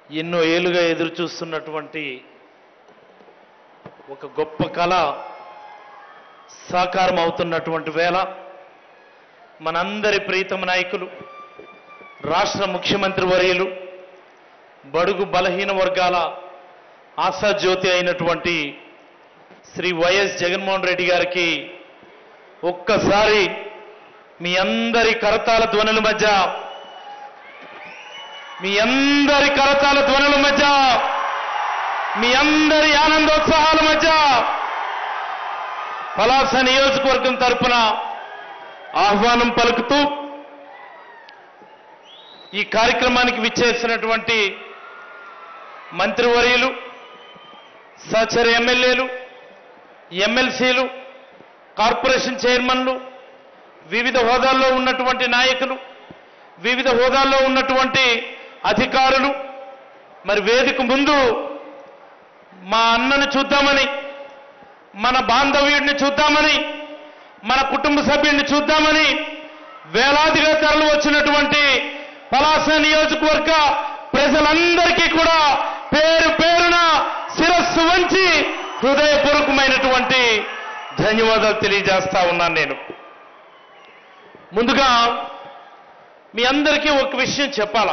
ఎన్నో ఏళ్లుగా ఎదురు చూస్తున్నటువంటి ఒక గొప్ప కళ సాకారం అవుతున్నటువంటి వేళ మనందరి ప్రీతమ నాయకులు రాష్ట్ర ముఖ్యమంత్రి వర్యులు బడుగు బలహీన వర్గాల ఆశాజ్యోతి అయినటువంటి శ్రీ వైఎస్ జగన్మోహన్ రెడ్డి గారికి ఒక్కసారి మీ అందరి కరతాళ ధ్వనుల మధ్య మీ అందరి ఆనందోత్సాహాల మధ్య పలాస నియోజకవర్గం తరపున ఆహ్వానం పలుకుతూ ఈ కార్యక్రమానికి విచ్చేసినటువంటి మంత్రివర్యులు, సహచర ఎమ్మెల్యేలు, ఎమ్మెల్సీలు, కార్పొరేషన్ చైర్మన్లు, వివిధ హోదాల్లో ఉన్నటువంటి నాయకులు, వివిధ హోదాల్లో ఉన్నటువంటి అధికారులు, మరి వేదిక ముందు మా అన్నను చూద్దామని, మన బాంధవ్యుడిని చూద్దామని, మన కుటుంబ సభ్యుడిని చూద్దామని వేలాదిగా తరలి వచ్చినటువంటి పలాస నియోజకవర్గ ప్రజలందరికీ కూడా పేరు పేరున శిరస్సు వంచి హృదయపూర్వకమైనటువంటి ధన్యవాదాలు తెలియజేస్తా ఉన్నాను. నేను ముందుగా మీ అందరికీ ఒక విషయం చెప్పాలా.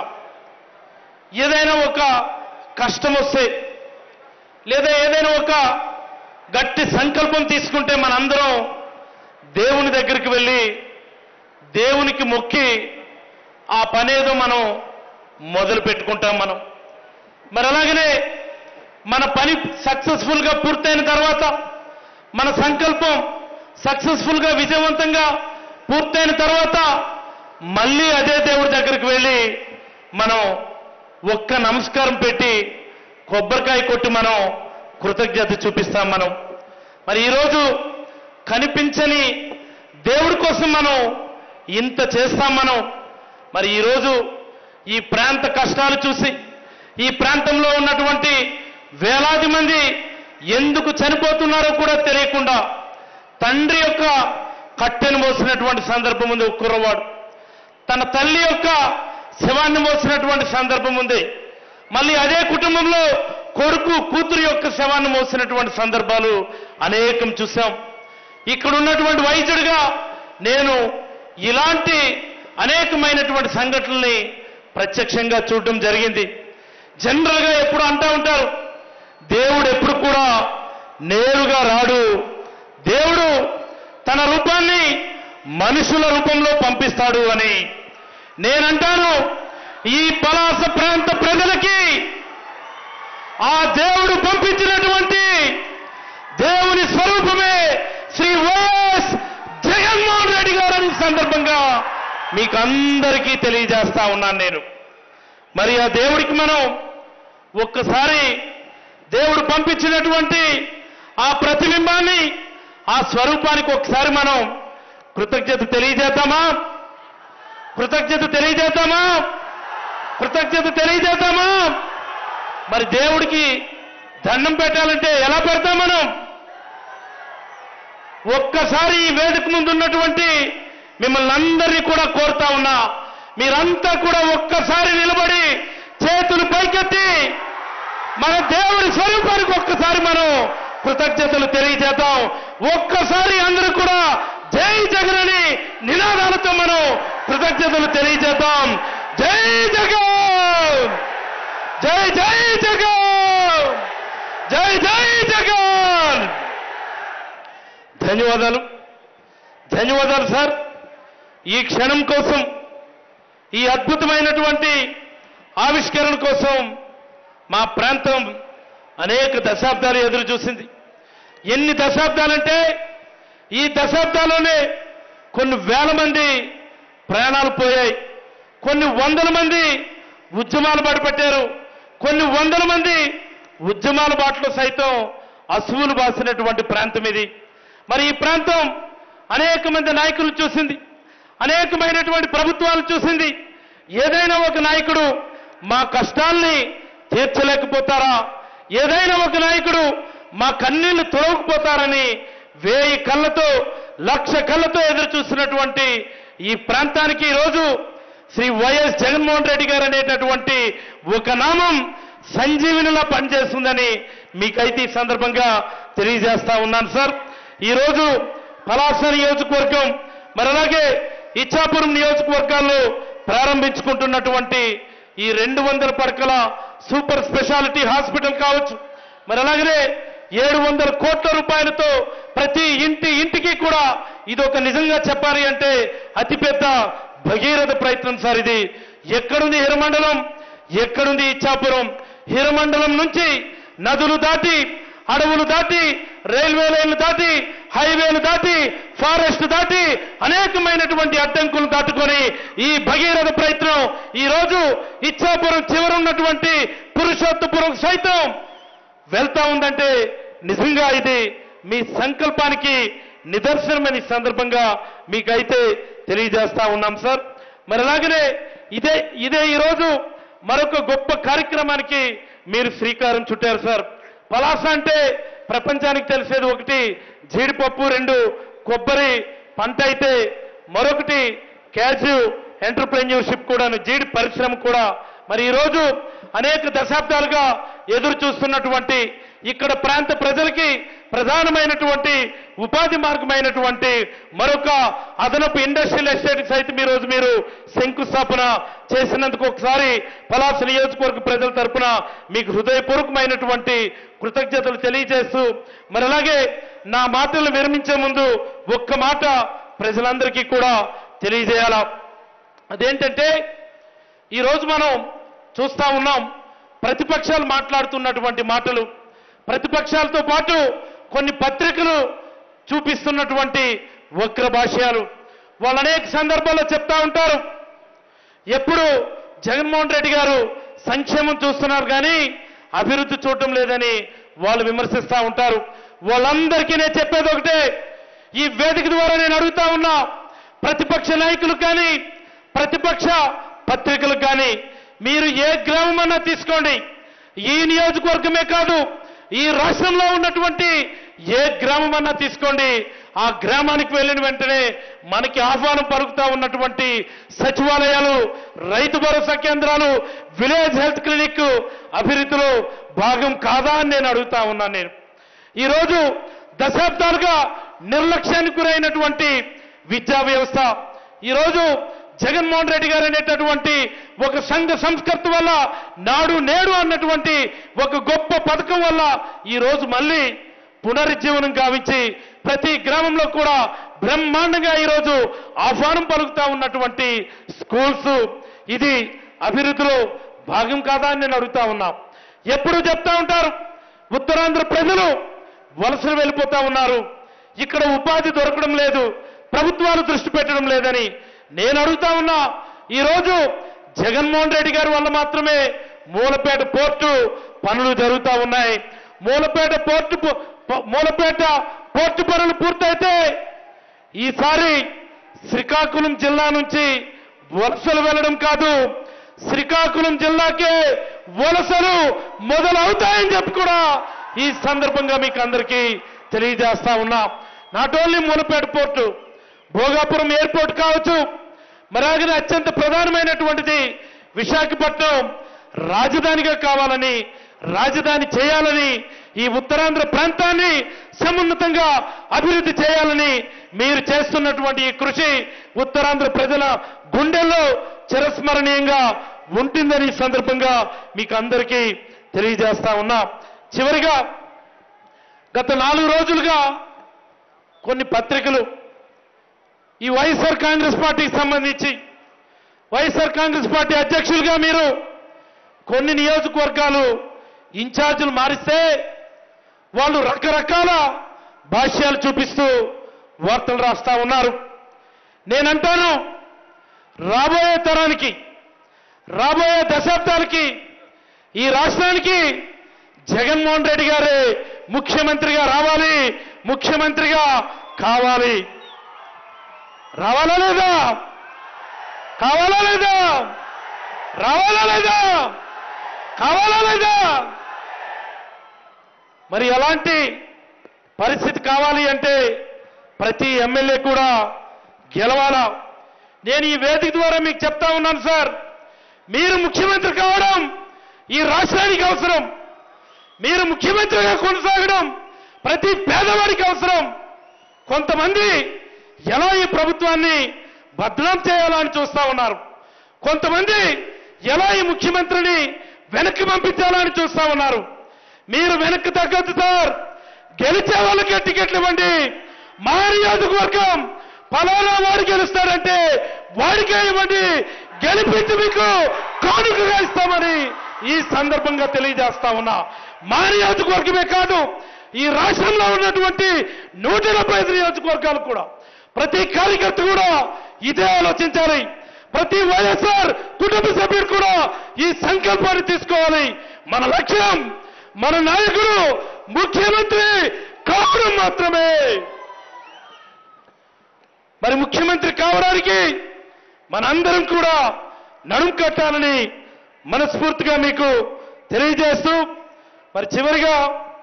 ఏదైనా ఒక కష్టం వస్తే లేదా ఏదైనా ఒక గట్టి సంకల్పం తీసుకుంటే మనందరం దేవుని దగ్గరికి వెళ్ళి దేవునికి మొక్కి ఆ పనేదో మనం మొదలు పెట్టుకుంటాం. మరి అలాగనే మన పని సక్సెస్ఫుల్గా పూర్తయిన తర్వాత, మన సంకల్పం సక్సెస్ఫుల్గా విజయవంతంగా పూర్తయిన తర్వాత మళ్ళీ అదే దేవుడి దగ్గరికి వెళ్ళి మనం ఒక్క నమస్కారం పెట్టి కొబ్బరికాయ కొట్టి మనం కృతజ్ఞత చూపిస్తాం. మరి ఈరోజు కనిపించని దేవుడి కోసం మనం ఇంత చేస్తాం. మరి ఈరోజు ఈ ప్రాంత కష్టాలు చూసి, ఈ ప్రాంతంలో ఉన్నటువంటి వేలాది మంది ఎందుకు చనిపోతున్నారో కూడా తెలియకుండా తండ్రి యొక్క కట్టెను మోసినటువంటి సందర్భం ఉంది. ఒక కుర్రవాడు తన తల్లి యొక్క శవాన్ని మోసినటువంటి సందర్భం ఉంది. మళ్ళీ అదే కుటుంబంలో కొడుకు కూతురు యొక్క శవాన్ని మోసినటువంటి సందర్భాలు అనేకం చూశాం. ఇక్కడ ఉన్నటువంటి వైద్యుడిగా నేను ఇలాంటి అనేకమైనటువంటి సంఘటనల్ని ప్రత్యక్షంగా చూడడం జరిగింది. జనరల్గా ఎప్పుడు అంటూ ఉంటారు, దేవుడు ఎప్పుడు కూడా నేరుగా రాడు, దేవుడు తన రూపాన్ని మనుషుల రూపంలో పంపిస్తాడు అని. నేనంటాను, ఈ పలాస ప్రాంత ప్రజలకి ఆ దేవుడు పంపించినటువంటి దేవుని స్వరూపమే శ్రీ వైఎస్ జగన్మోహన్ రెడ్డి గారని సందర్భంగా మీకు అందరికీ తెలియజేస్తా ఉన్నాను నేను. మరి ఆ దేవుడికి మనం ఒక్కసారి దేవుడు పంపించినటువంటి ఆ ప్రతిబింబాన్ని, ఆ స్వరూపానికి ఒకసారి మనం కృతజ్ఞత తెలియజేద్దామా? మరి దేవుడికి దండం పెట్టాలంటే ఎలా పెడతాం మనం? ఒక్కసారి ఈ వేదిక ముందు ఉన్నటువంటి మిమ్మల్ని అందరినీ కూడా కోరుతా ఉన్నా, మీరంతా కూడా ఒక్కసారి నిలబడి చేతులు పైకెత్తి మన దేవుడి స్వరూపానికి ఒక్కసారి మనం కృతజ్ఞతలు తెలియజేద్దాం. ఒక్కసారి అందరూ కూడా జై జగన్ అని నినాదాలతో మనం కృతజ్ఞతలు తెలియజేద్దాం. జై జగన్, జై జై జగన్, జై జై జగన్. ధన్యవాదాలు సార్. ఈ క్షణం కోసం, ఈ అద్భుతమైనటువంటి ఆవిష్కరణ కోసం మా ప్రాంతం అనేక దశాబ్దాలు ఎదురు చూసింది. ఎన్ని దశాబ్దాలంటే ఈ దశాబ్దాల్లోనే కొన్ని వేల మంది ప్రాణాలు పోయాయి, కొన్ని వందల మంది ఉద్యమాలు బాటపట్టారు, కొన్ని వందల మంది ఉద్యమాల బాటలో సైతం అసువులు బాసినటువంటి ప్రాంతం ఇది. మరి ఈ ప్రాంతం అనేక మంది నాయకులు చూసింది, అనేకమైనటువంటి ప్రభుత్వాలు చూసింది. ఏదైనా ఒక నాయకుడు మా కష్టాల్ని తీర్చలేకపోతారా, ఏదైనా ఒక నాయకుడు మా కన్నీళ్లు తొలగకపోతారని 1000 కళ్ళతో 1,00,000 కళ్ళతో ఎదురు చూస్తున్నటువంటి ఈ ప్రాంతానికి ఈరోజు శ్రీ వైఎస్ జగన్మోహన్ రెడ్డి గారు అనేటటువంటి ఒక నామం సంజీవినిలా పనిచేస్తుందని మీకైతే ఈ సందర్భంగా తెలియజేస్తా ఉన్నాను సార్. ఈరోజు పలాస నియోజకవర్గం మరి అలాగే ఇచ్చాపురం నియోజకవర్గాల్లో ప్రారంభించుకుంటున్నటువంటి ఈ 200 పడకల సూపర్ స్పెషాలిటీ హాస్పిటల్ కావచ్చు, మరి అలాగే 700 కోట్ల రూపాయలతో ప్రతి ఇంటికి కూడా ఇది ఒక నిజంగా చెప్పాలి అంటే అతిపెద్ద భగీరథ ప్రయత్నం సార్. ఇది ఎక్కడుంది హిరమండలం, ఎక్కడుంది ఇచ్చాపురం? హిరమండలం నుంచి నదులు దాటి, అడవులు దాటి, రైల్వే లైన్లు దాటి, హైవేలు దాటి, ఫారెస్ట్ దాటి అనేకమైనటువంటి అడ్డంకులు దాటుకొని ఈ భగీరథ ప్రయత్నం ఈ రోజు ఇచ్చాపురం చివరున్నటువంటి పురుషోత్తపురం సైతం వెళ్తా ఉందంటే నిజంగా ఇది మీ సంకల్పానికి నిదర్శనమని సందర్భంగా మీకైతే తెలియజేస్తా ఉన్నాం సార్. మరి అలాగనే ఇదే ఈరోజు మరొక గొప్ప కార్యక్రమానికి మీరు శ్రీకారం చుట్టారు సార్. పలాస అంటే ప్రపంచానికి తెలిసేది ఒకటి జీడిపప్పు, 2 కొబ్బరి పంట అయితే మరొకటి క్యాష్యూ ఎంటర్ప్రెన్యూర్షిప్ కూడాను, జీడి పరిశ్రమ కూడా. మరి ఈరోజు అనేక దశాబ్దాలుగా ఎదురు చూస్తున్నటువంటి ఇక్కడ ప్రాంత ప్రజలకి ప్రధానమైనటువంటి ఉపాధి మార్గమైనటువంటి మరొక అదనపు ఇండస్ట్రియల్ ఎస్టేట్ సైతం ఈరోజు మీరు శంకుస్థాపన చేసినందుకు ఒకసారి పలాస నియోజకవర్గ ప్రజల తరపున మీకు హృదయపూర్వకమైనటువంటి కృతజ్ఞతలు తెలియజేస్తూ, మరి అలాగే నా మాటలు విరమించే ముందు ఒక్క మాట ప్రజలందరికీ కూడా తెలియజేయాలా. అదేంటంటే ఈరోజు మనం చూస్తా ఉన్నాం ప్రతిపక్షాలు మాట్లాడుతున్నటువంటి మాటలు, ప్రతిపక్షాలతో పాటు కొన్ని పత్రికలు చూపిస్తున్నటువంటి వక్ర భాష్యాలు. వాళ్ళు అనేక సందర్భాల్లో చెప్తా ఉంటారు ఎప్పుడు జగన్మోహన్ రెడ్డి గారు సంక్షేమం చూస్తున్నారు కానీ అభివృద్ధి చూడటం లేదని వాళ్ళు విమర్శిస్తూ ఉంటారు. వాళ్ళందరికీ నేను చెప్పేది ఒకటే, ఈ వేదిక ద్వారా నేను అడుగుతా ఉన్నా ప్రతిపక్ష నాయకులు కానీ ప్రతిపక్ష పత్రికలు కానీ, మీరు ఏ గ్రామం అన్నా తీసుకోండి, ఈ నియోజకవర్గమే కాదు ఈ రాష్ట్రంలో ఉన్నటువంటి ఏ గ్రామం అన్నా తీసుకోండి, ఆ గ్రామానికి వెళ్ళిన వెంటనే మనకి ఆహ్వానం పలుకుతా ఉన్నటువంటి సచివాలయాలు, రైతు భరోసా కేంద్రాలు, విలేజ్ హెల్త్ క్లినిక్ అభివృద్ధిలో భాగం కాదా అని నేను అడుగుతా ఉన్నాను. నేను ఈరోజు దశాబ్దాలుగా నిర్లక్ష్యానికి గురైనటువంటి విద్యా వ్యవస్థ, ఈరోజు జగన్మోహన్ రెడ్డి గారు అనేటటువంటి ఒక సంఘ సంస్కర్త వల్ల, నాడు నేడు అన్నటువంటి ఒక గొప్ప పథకం వల్ల ఈరోజు మళ్ళీ పునరుజ్జీవనం గావించి ప్రతి గ్రామంలో కూడా బ్రహ్మాండంగా ఈరోజు ఆహ్వానం పలుకుతా ఉన్నటువంటి స్కూల్స్, ఇది అభివృద్ధిలో భాగం కాదా అని నేను అడుగుతా ఉన్నా. ఎప్పుడు చెప్తా ఉంటారు ఉత్తరాంధ్ర ప్రజలు వలసలు వెళ్ళిపోతా ఉన్నారు, ఇక్కడ ఉపాధి దొరకడం లేదు, ప్రభుత్వాలు దృష్టి పెట్టడం లేదని. నేను అడుగుతా ఉన్నా, ఈరోజు జగన్మోహన్ రెడ్డి గారి వల్ల మాత్రమే మూలపేట పోర్టు పనులు జరుగుతూ ఉన్నాయి. మూలపేట పోర్టు పనులు పూర్తయితే ఈసారి శ్రీకాకుళం జిల్లా నుంచి వలసలు వెళ్ళడం కాదు, శ్రీకాకుళం జిల్లాకే వలసలు మొదలవుతాయని చెప్పి కూడా ఈ సందర్భంగా మీకు అందరికీ తెలియజేస్తా ఉన్నా. Not only Mulapeta port, Bhogapuram airport కావచ్చు, మరాగిన అత్యంత ప్రధానమైనటువంటిది విశాఖపట్నం రాజధానిగా కావాలని, రాజధాని చేయాలని, ఈ ఉత్తరాంధ్ర ప్రాంతాన్ని సమున్నతంగా అభివృద్ధి చేయాలని మీరు చేస్తున్నటువంటి ఈ కృషి ఉత్తరాంధ్ర ప్రజల గుండెల్లో చిరస్మరణీయంగా ఉంటుందని ఈ సందర్భంగా మీకు అందరికీ తెలియజేస్తా ఉన్నా. చివరిగా గత 4 రోజులుగా కొన్ని పత్రికలు ఈ వైఎస్ఆర్ కాంగ్రెస్ పార్టీకి సంబంధించి, వైఎస్ఆర్ కాంగ్రెస్ పార్టీ అధ్యక్షులుగా మీరు కొన్ని నియోజకవర్గాలు ఇన్ఛార్జీలు మారిస్తే వాళ్ళు రకరకాల భాష్యాలు చూపిస్తూ వార్తలు రాస్తా ఉన్నారు. నేనంటాను రాబోయే తరానికి, రాబోయే దశాబ్దాలకి ఈ రాష్ట్రానికి జగన్మోహన్ రెడ్డి గారే ముఖ్యమంత్రిగా రావాలి, ముఖ్యమంత్రిగా కావాలి. రావాలా లేదా? కావాలా లేదా? రావాలా లేదా? కావాలా లేదా? మరి ఎలాంటి పరిస్థితి కావాలి అంటే ప్రతి ఎమ్మెల్యే కూడా గెలవాలా. నేను ఈ వేదిక ద్వారా మీకు చెప్తా ఉన్నాను సార్, మీరు ముఖ్యమంత్రి కావడం ఈ రాష్ట్రానికి అవసరం. మీరు ముఖ్యమంత్రిగా కొనసాగడం ప్రతి పేదవాడికి అవసరం. కొంతమంది ఎలా ఈ ప్రభుత్వాన్ని బద్నాం చేయాలని చూస్తా ఉన్నారు. కొంతమంది ఎలా ఈ ముఖ్యమంత్రిని వెనక్కి పంపించాలని చూస్తా ఉన్నారు. మీరు వెనక్కి తగ్గదు సార్. గెలిచే వాళ్ళకే టికెట్లు ఇవ్వండి. మా నియోజకవర్గం ఫలానా వాడు గెలుస్తాడంటే వాడికే ఇవ్వండి. గెలిపించి మీకు కానుకగా ఇస్తామని ఈ సందర్భంగా తెలియజేస్తా ఉన్నా. మా నియోజకవర్గమే కాదు, ఈ రాష్ట్రంలో ఉన్నటువంటి 175 నియోజకవర్గాలు కూడా ప్రతి కార్యకర్త కూడా ఇదే ఆలోచించాలి. ప్రతి వైఎస్ఆర్ కుటుంబ సభ్యుడు కూడా ఈ సంకల్పాన్ని తీసుకోవాలి. మన లక్ష్యం, మన నాయకుడు ముఖ్యమంత్రి కావడం మాత్రమే. మరి ముఖ్యమంత్రి కావడానికి మనందరం కూడా నడుం కట్టాలని మనస్ఫూర్తిగా మీకు తెలియజేస్తూ, మరి చివరిగా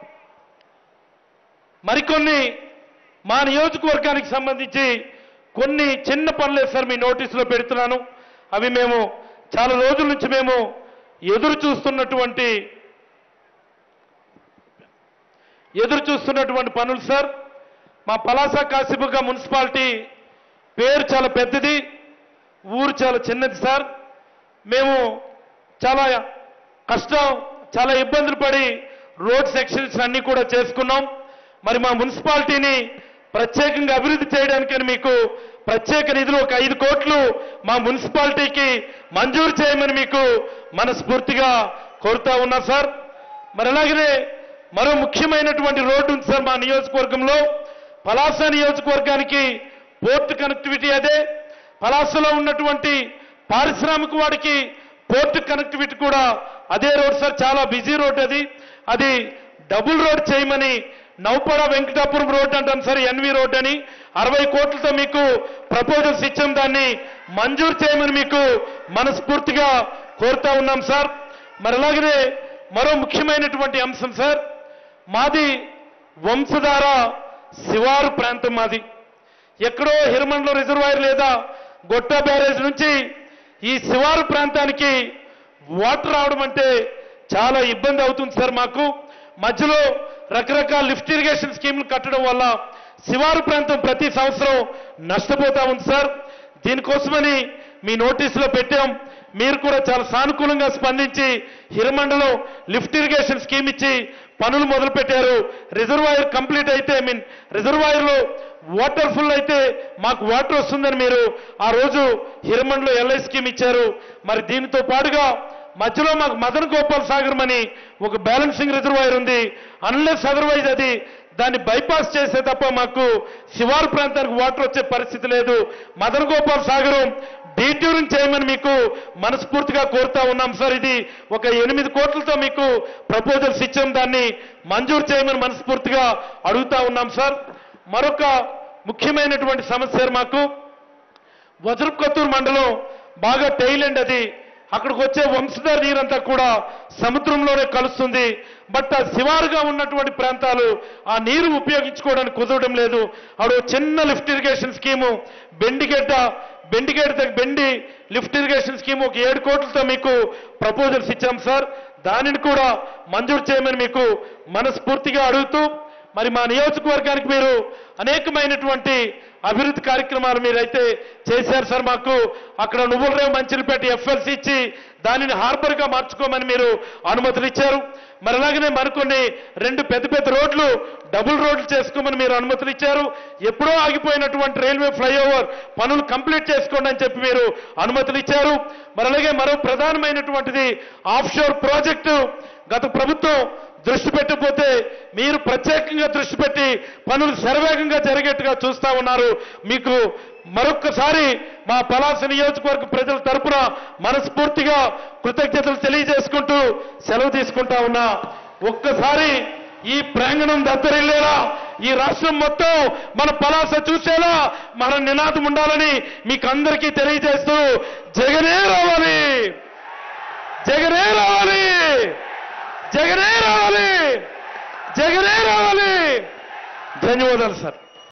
మరికొన్ని మా నియోజకవర్గానికి సంబంధించి కొన్ని చిన్న పనులే సార్ మీ నోటీసులో పెడుతున్నాను. అవి మేము చాలా రోజుల నుంచి మేము ఎదురు చూస్తున్నటువంటి పనులు సార్. మా పలాస కాశీబుగ్గ మున్సిపాలిటీ పేరు చాలా పెద్దది, ఊరు చాలా చిన్నది సార్. మేము చాలా కష్టం, చాలా ఇబ్బందులు పడి రోడ్ సెక్షన్స్ అన్నీ కూడా చేసుకున్నాం. మరి మా మున్సిపాలిటీని ప్రత్యేకంగా అభివృద్ధి చేయడానికని మీకు ప్రత్యేక నిధులు ఒక 5 కోట్లు మా మున్సిపాలిటీకి మంజూరు చేయమని మీకు మనస్ఫూర్తిగా కోరుతా ఉన్నా సార్. మరి అలాగనే మరో ముఖ్యమైనటువంటి రోడ్డు ఉంది సార్ మా నియోజకవర్గంలో. పలాస నియోజకవర్గానికి పోర్టు కనెక్టివిటీ అదే, పలాసలో ఉన్నటువంటి పారిశ్రామిక వాడికి పోర్టు కనెక్టివిటీ కూడా అదే రోడ్ సార్. చాలా బిజీ రోడ్ అది. అది డబుల్ రోడ్ చేయమని నౌపడ వెంకటాపురం రోడ్ అంటాం సార్, ఎన్వి రోడ్ అని 60 కోట్లతో మీకు ప్రపోజల్స్ ఇచ్చాం. దాన్ని మంజూరు చేయమని మీకు మనస్ఫూర్తిగా కోరుతా ఉన్నాం సార్. మరి అలాగనే మరో ముఖ్యమైనటువంటి అంశం సార్, మాది వంశధార శివారు ప్రాంతం. మాది ఎక్కడో హిరమండలో రిజర్వాయర్ లేదా గొట్టా బ్యారేజ్ నుంచి ఈ శివారు ప్రాంతానికి వాటర్ రావడం అంటే చాలా ఇబ్బంది అవుతుంది సార్. మాకు మధ్యలో రకరకాల లిఫ్ట్ ఇరిగేషన్ స్కీములు కట్టడం వల్ల శివారు ప్రాంతం ప్రతి సంవత్సరం నష్టపోతా ఉంది సార్. దీనికోసమని మీ నోటీసులో పెట్టాం. మీరు కూడా చాలా సానుకూలంగా స్పందించి హిరమండలో లిఫ్ట్ ఇరిగేషన్ స్కీమ్ ఇచ్చి పనులు మొదలుపెట్టారు. రిజర్వాయర్ కంప్లీట్ అయితే రిజర్వాయర్లో వాటర్ ఫుల్ అయితే మాకు వాటర్ వస్తుందని మీరు ఆ రోజు హిరమండలో ఎల్ఐ స్కీమ్ ఇచ్చారు. మరి దీనితో పాటుగా మధ్యలో మాకు మదన్ గోపాల్ సాగరం అని ఒక బ్యాలెన్సింగ్ రిజర్వాయర్ ఉంది. అన్లెస్ అదర్వైజ్ అది దాన్ని బైపాస్ చేసే తప్ప మాకు శివారు ప్రాంతానికి వాటర్ వచ్చే పరిస్థితి లేదు. మదన్ గోపాల్ సాగరం డీట్యూరింగ్ చేయమని మీకు మనస్ఫూర్తిగా కోరుతా ఉన్నాం సార్. ఇది ఒక 8 కోట్లతో మీకు ప్రపోజల్స్ ఇచ్చాం. దాన్ని మంజూరు చేయమని మనస్ఫూర్తిగా అడుగుతా ఉన్నాం సార్. మరొక ముఖ్యమైనటువంటి సమస్య మాకు వజ్రపుకొత్తూరు మండలం బాగా టైలెండ్ అది. అక్కడికి వచ్చే వంశధార నీరంతా కూడా సముద్రంలోనే కలుస్తుంది. బట్ ఆ శివారుగా ఉన్నటువంటి ప్రాంతాలు ఆ నీరు ఉపయోగించుకోవడానికి కుదరడం లేదు. అక్కడ చిన్న lift irrigation scheme Bendi lift irrigation scheme ఒక 7 కోట్లతో మీకు ప్రపోజల్స్ ఇచ్చాం సార్. దానిని కూడా మంజూరు చేయమని మీకు మనస్ఫూర్తిగా అడుగుతూ, మరి మా నియోజకవర్గానికి మీరు అనేకమైనటువంటి అభివృద్ధి కార్యక్రమాలు మీరైతే చేశారు సార్. మాకు అక్కడ నువ్వులరేవు మంచిలపేట ఎఫ్ఎల్సీ ఇచ్చి దానిని హార్బర్గా మార్చుకోమని మీరు అనుమతులు ఇచ్చారు. మరి అలాగనే మరికొన్ని 2 పెద్ద రోడ్లు డబుల్ రోడ్లు చేసుకోమని మీరు అనుమతులు ఇచ్చారు. ఎప్పుడో ఆగిపోయినటువంటి రైల్వే ఫ్లైఓవర్ పనులు కంప్లీట్ చేసుకోండి అని చెప్పి మీరు అనుమతులు ఇచ్చారు. మరి అలాగే మరో ప్రధానమైనటువంటిది ఆఫ్షోర్ ప్రాజెక్టు. గత ప్రభుత్వం దృష్టి పెట్టకపోతే మీరు ప్రత్యేకంగా దృష్టి పెట్టి పనులు శరవేగంగా జరిగేట్టుగా చూస్తా ఉన్నారు. మీకు మరొక్కసారి మా పలాస నియోజకవర్గ ప్రజల తరపున మనస్ఫూర్తిగా కృతజ్ఞతలు తెలియజేసుకుంటూ సెలవు తీసుకుంటా ఉన్నా. ఒక్కసారి ఈ ప్రాంగణం దత్తరిల్లేలా, ఈ రాష్ట్రం మొత్తం మన పలాస చూసేలా మన నినాదం ఉండాలని మీకు అందరికీ తెలియజేస్తూ జగనే రావాలి, జగనే రావాలి, జగనే రావాలి, జగనే రావాలి. ధన్యవాదాలు సార్.